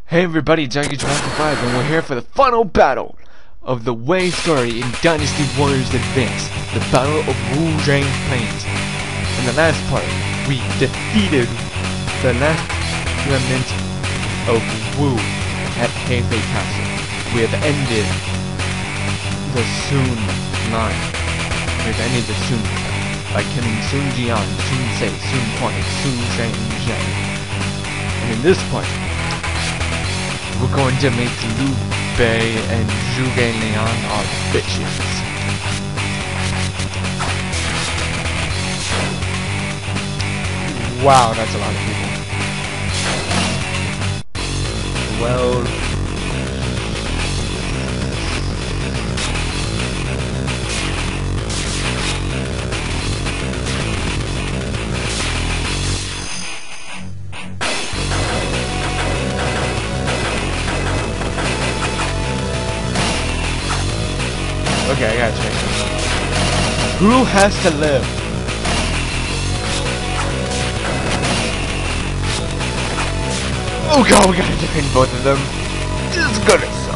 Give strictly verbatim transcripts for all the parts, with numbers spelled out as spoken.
Hey everybody, Dragon five, and we're here for the final battle of the Wei story in Dynasty Warriors Advance, the Battle of Wu Zhang Plains. In the last part, we defeated the last remnant of Wu at Hefei Castle. We have ended the Sun line. We have ended the Sun by killing Sun Jian, Sun Sei, Sun Huai, Sun Shang Zhang. And in this part, we're going to make Liu Bei and Zhuge Liang our bitches. Wow, that's a lot of people. Well... Okay, I gotta check this. Who has to live? Oh god, we gotta defend both of them. This is gonna suck.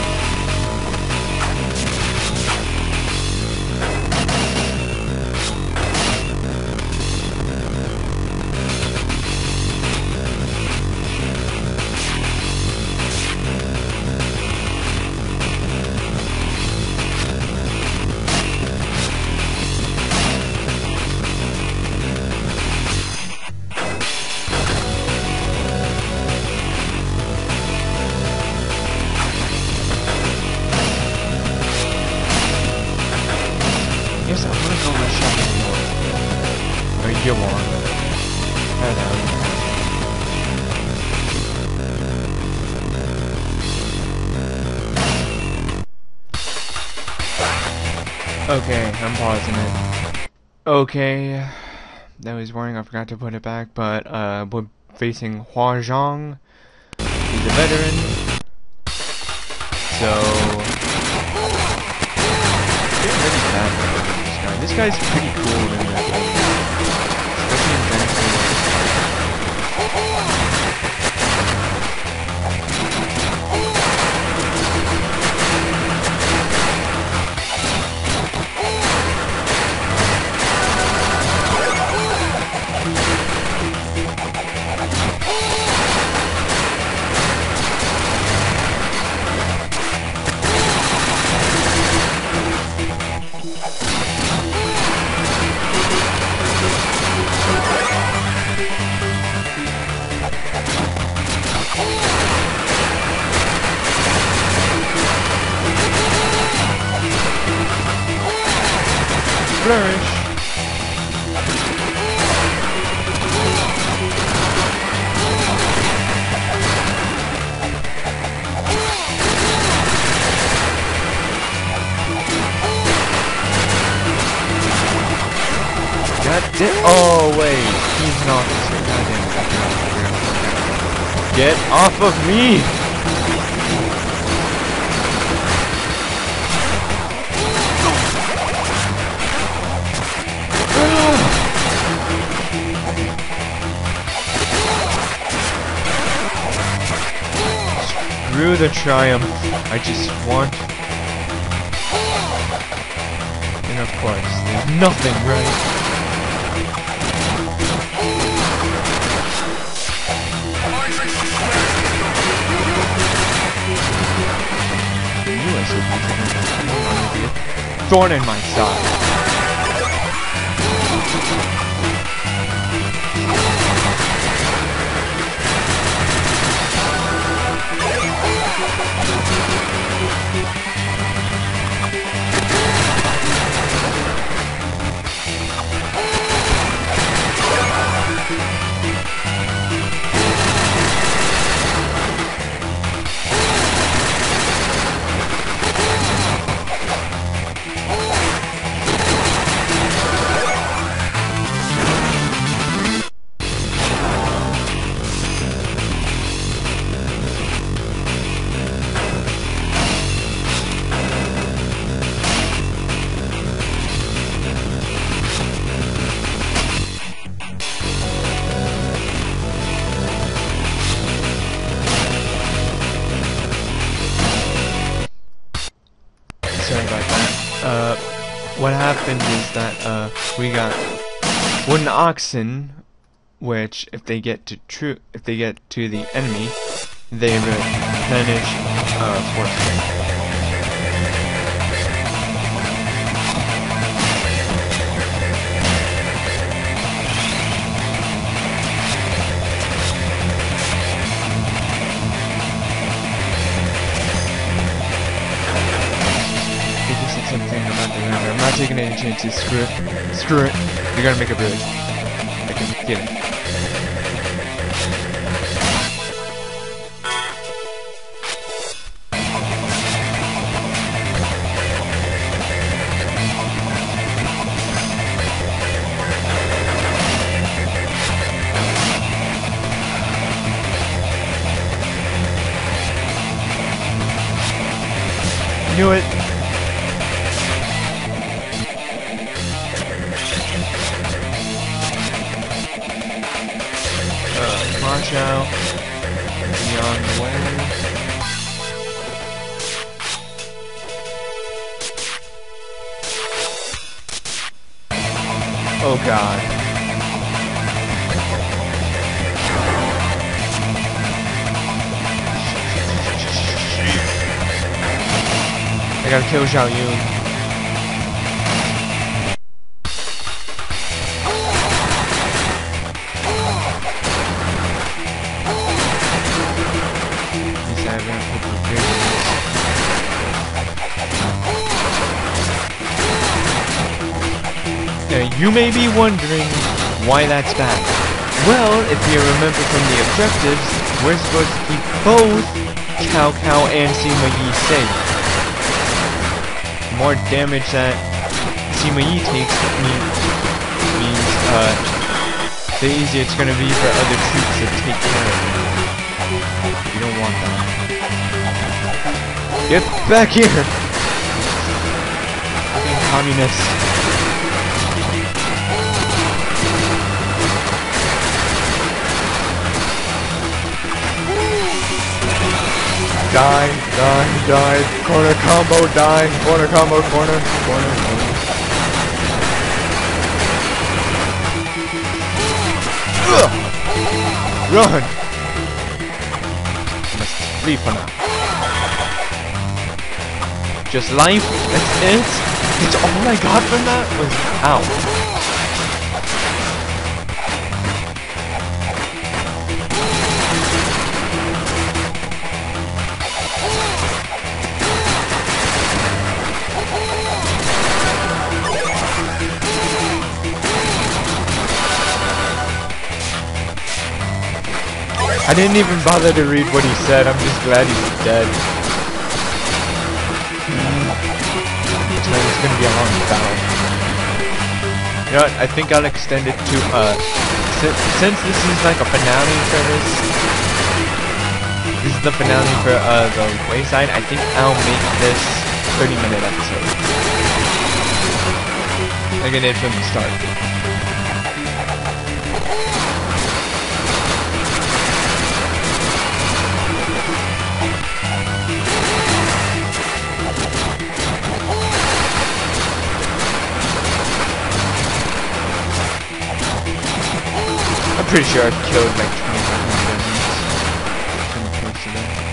Yes, I'm gonna go with shopping mall. Or you want. Hello. Okay, I'm pausing it. Okay. That was boring, I forgot to put it back, but uh we're facing Hua Zhang. He's a veteran. So really bad. This guy's pretty cool in that game, especially in Dynasty. Flourish. God damn. Oh wait, he's not. God damn. Get off of me! Screw the triumph. I just want... And of course, there's nothing, right? I knew I said thorn in my side. what happened is that uh, we got wooden oxen, which if they get to true, if they get to the enemy, they replenish uh, force strength. Something I'm not doing. I'm not taking any chances. Screw it. Screw it. You're gonna make a village. I can feel it. Knew it. Watch out. Beyond the way. Oh god. I gotta kill Zhao Yun. You may be wondering why that's bad. Well, if you remember from the objectives, we're supposed to keep both Cao Cao and Sima Yi safe. The more damage that Sima Yi takes means, means uh, the easier it's going to be for other troops to take care of them. You don't want that. Get back here! Fucking communist. Die, die, die, corner combo, die, corner combo, corner, corner, corner. Ugh! Run! I must flee for now. Just life, that's it? It's all I got from that was ow. I didn't even bother to read what he said, I'm just glad he's dead. Mm. Looks like it's gonna be a long battle. You know what, I think I'll extend it to, uh, since, since this is like a finale for this, this is the finale for, uh, the Wayside, I think I'll make this thirty minute episode. Like I did from the start. I'm pretty sure I've killed like twenty-five hundred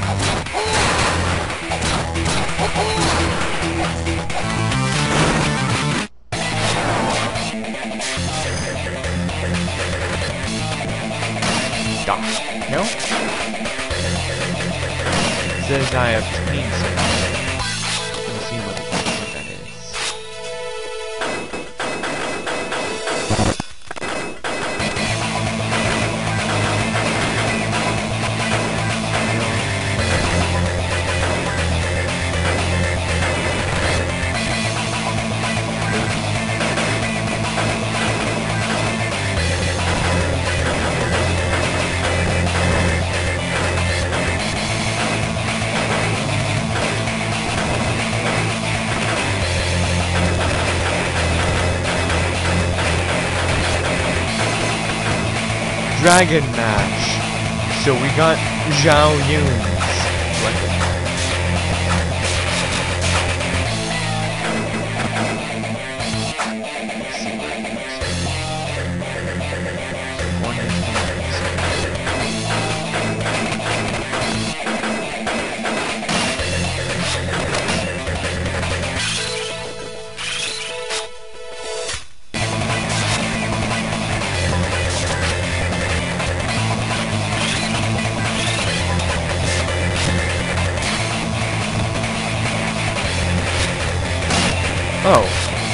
enemies. Stop. No? It says I obtained something. Let's see what, what that is. Dragon match. So we got Zhao Yun's weapon. Oh.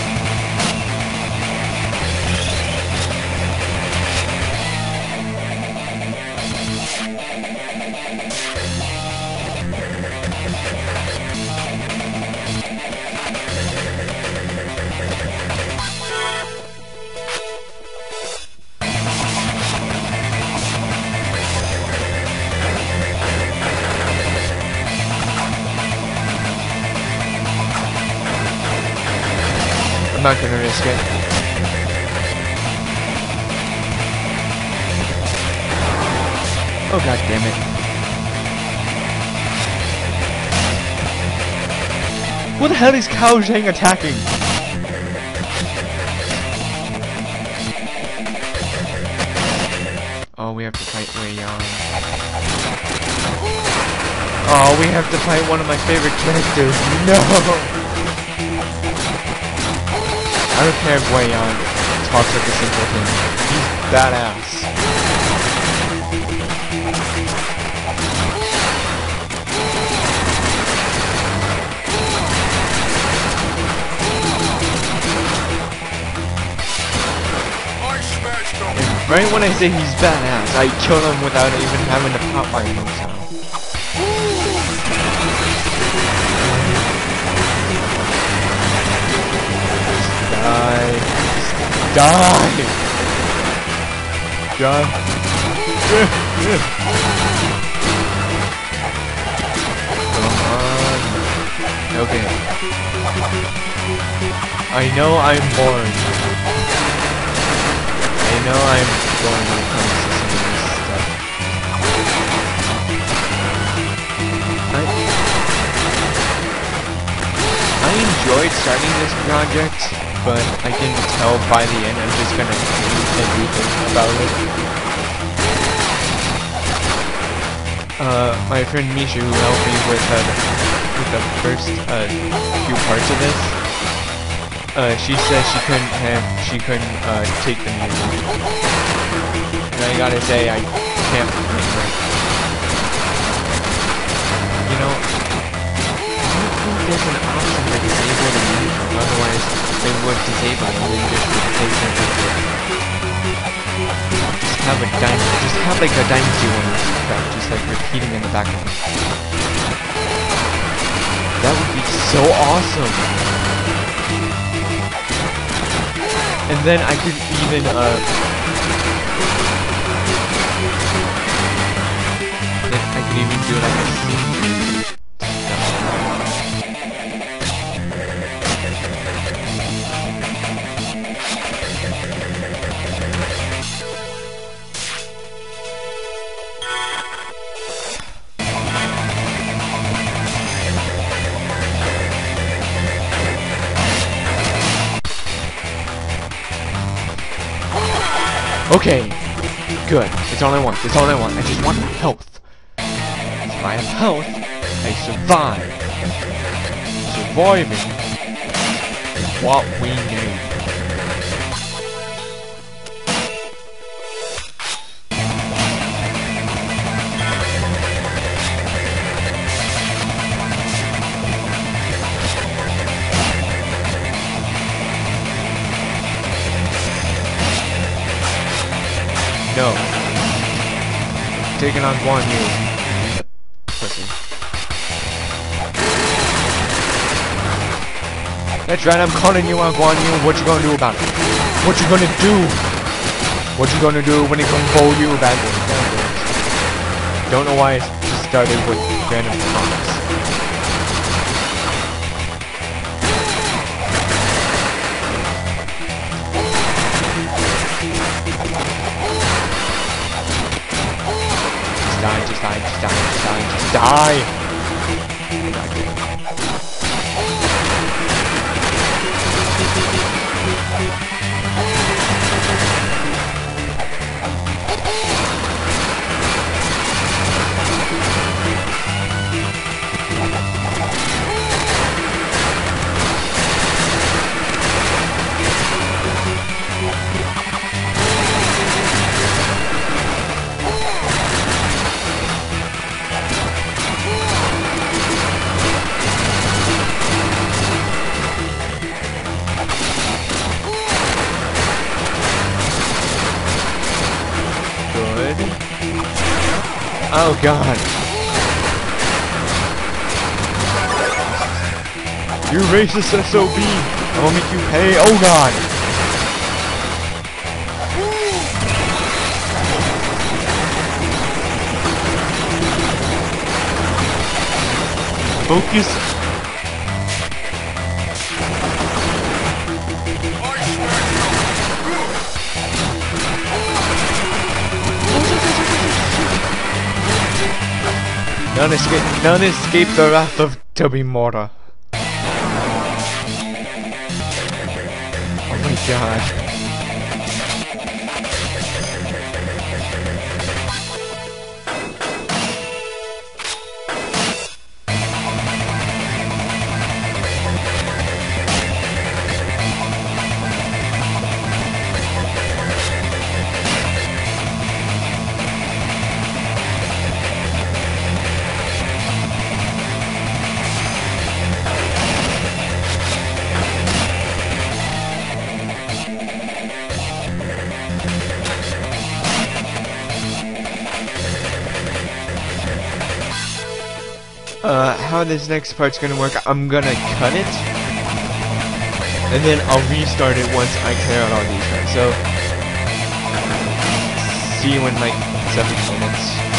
I'm not gonna risk it. Oh god damn it. What the hell is Cao Zhang attacking? Oh, we have to fight Wei Yan. Oh, we have to fight one of my favorite characters. No! I don't care if Wei Yan talks like a simpleton. He's badass. And right when I say he's badass, I kill him without even having to pop my moves out. Die. Die! Die. Come on. Okay. I know I'm boring. I know I'm boring when it comes to some of this stuff. I, I enjoyed starting this project, but I can tell by the end I'm just gonna hate everything about it. Uh, my friend Misha, who helped me with, uh, with the first uh, few parts of this, uh, she said she couldn't have, she couldn't uh, take the music. And I gotta say, I can't blame her. You know, I don't think there's an option to disable the music, otherwise they would disable it and then just replace it with it. Just have a dynasty, just have like a dynasty one track, just like repeating in the background. That would be so awesome. And then I could even uh then I could even do like a scene. Okay, good. It's all I want. It's all I want. I just want health. If I have health, I survive. Surviving is what we need. No. Taking on Guan Yu. Pussy. That's right, I'm calling you on Guan Yu. What you gonna do about it? What you gonna do? What you gonna do when it comes for you? Bad boys, bad boys. Don't know why I started with random comments. Die, just die, just die, just die, just die! Oh god. You racist S O B. I'm gonna make you pay. Oh god. Focus. None escape, none escape the wrath of Tobimora. Oh my god. Uh, how this next part's gonna work, I'm gonna cut it, and then I'll restart it once I clear out all these parts. So, see you in like seven minutes.